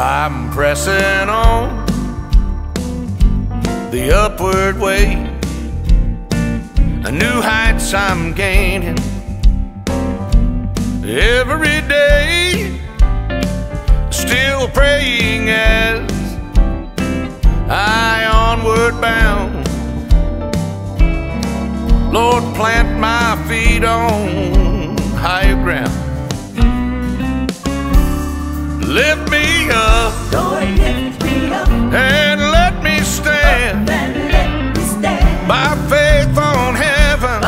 I'm pressing on the upward way. New heights I'm gaining every day. Still praying as I onward bound. Lord, plant my feet on higher ground. Lift me up, Lord, lift me up, and let me stand, by faith on heaven,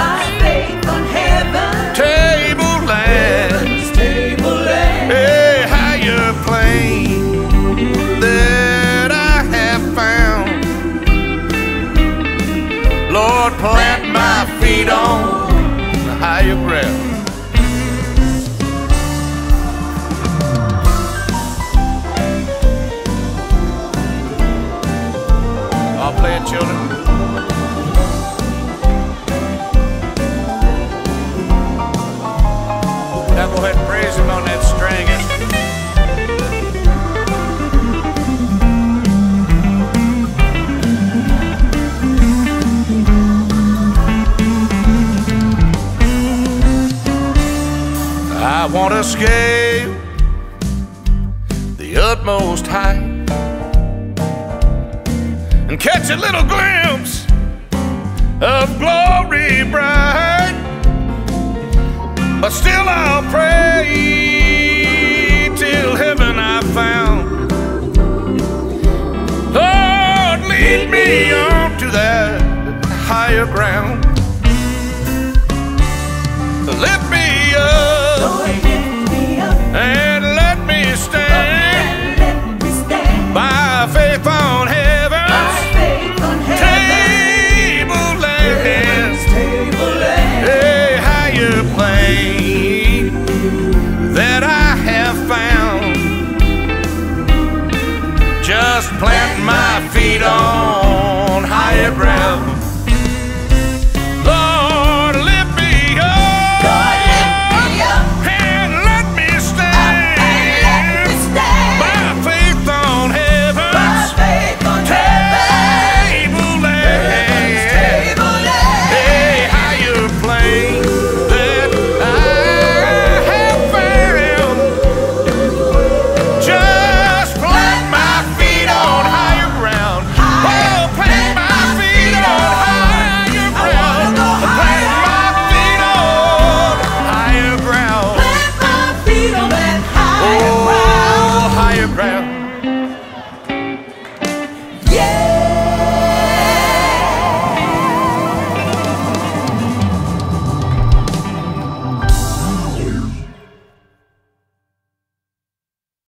tableland, a higher plane that I have found. Lord, plant my feet on higher ground. I'll play it, children. Now go ahead and praise him on that string. I want to scale the utmost height and catch a little glimpse of glory bright. But still I'll pray till heaven I found. Lord, lead me on to that higher ground. Lift me up, Lord, lift me up, and